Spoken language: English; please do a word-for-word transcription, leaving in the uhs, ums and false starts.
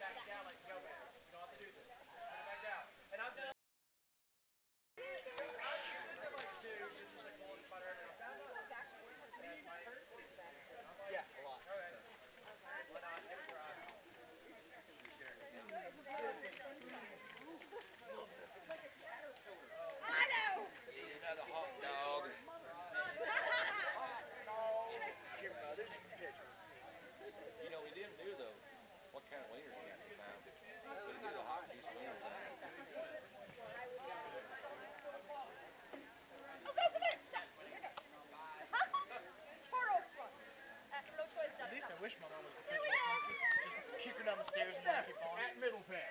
I wish my mom was perpetually slinky. Just kick her down the stairs and then keep falling. At MiddleFaire.